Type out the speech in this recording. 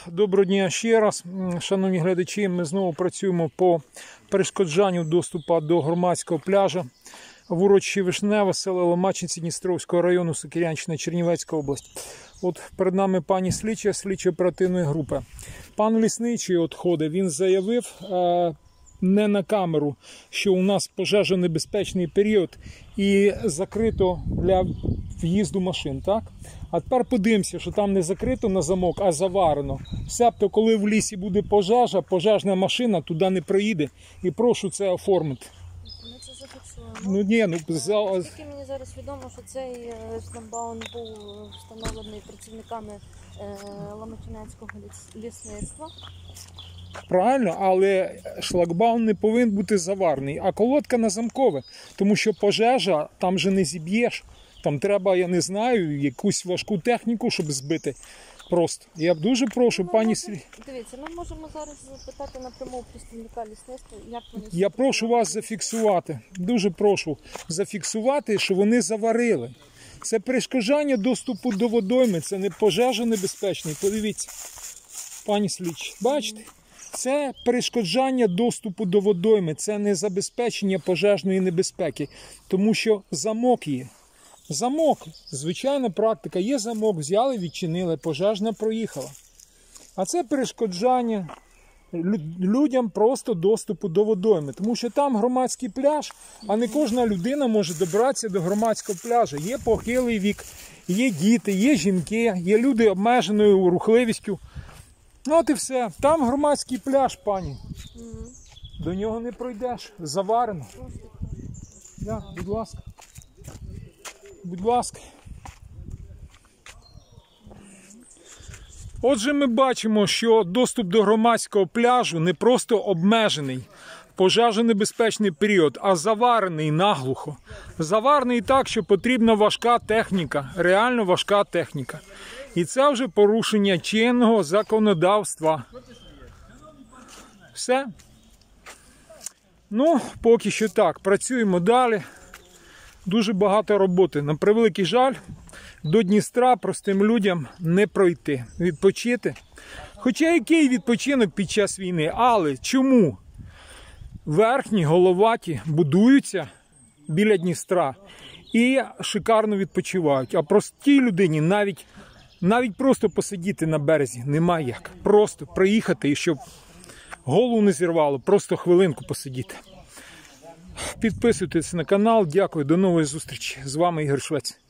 Доброго дня ще раз, шановні глядачі. Ми знову працюємо по перешкоджанню доступу до громадського пляжу в урочищі Вишневе, село Ломачинці Дністровського району, Сокирянщина, Чернівецька область. От перед нами пані слідча, слідча оперативної групи. Пан лісничий ходить, він заявив не на камеру, що у нас пожежонебезпечний період і закрито для в'їзду машин, так? А тепер подивимося, що там не закрито на замок, а заварено. Себто, коли в лісі буде пожежа, пожежна машина туди не проїде. І прошу це оформити. Ми це зафіксуємо. Тільки мені зараз відомо, що цей шлагбаум був встановлений працівниками Ломачинецького лісництва. Правильно, але шлагбаум не повинен бути заварений, а колодка на замкове. Тому що пожежа там же не зіб'єш. Там треба, я не знаю, якусь важку техніку, щоб збити. Просто. Я дуже прошу, пані... Дивіться, ми можемо зараз запитати напряму представника лісництва, як вони... Я прошу вас зафіксувати, дуже прошу зафіксувати, що вони заварили. Це перешкоджання доступу до водойми, це не пожежонебезпечний. Подивіться, пані слідчі, бачите? Це перешкоджання доступу до водойми, це не забезпечення пожежної небезпеки, тому що замок є. Замок, звичайна практика, є замок, взяли, відчинили, пожежна проїхала. А це перешкоджання людям просто доступу до водойми, тому що там громадський пляж, а не кожна людина може добратися до громадського пляжу. Є похилий вік, є діти, є жінки, є люди обмеженою рухливістю. От і все. Там громадський пляж, пані. До нього не пройдеш, заварено. Так, будь ласка. Будь ласка. Отже, ми бачимо, що доступ до громадського пляжу не просто обмежений пожежонебезпечний період, а заварений наглухо. Заварений так, що потрібна важка техніка, реально важка техніка. І це вже порушення чинного законодавства. Все. Ну, поки що так. Працюємо далі. Дуже багато роботи. На превеликий жаль, до Дністра простим людям не пройти, відпочити. Хоча який відпочинок під час війни? Але чому верхні головаті будуються біля Дністра і шикарно відпочивають? А простій людині навіть просто посидіти на березі немає як. Просто приїхати і щоб голову не зірвало, просто хвилинку посидіти. Підписуйтесь на канал. Дякую. До нової зустрічі. З вами Ігор Швець.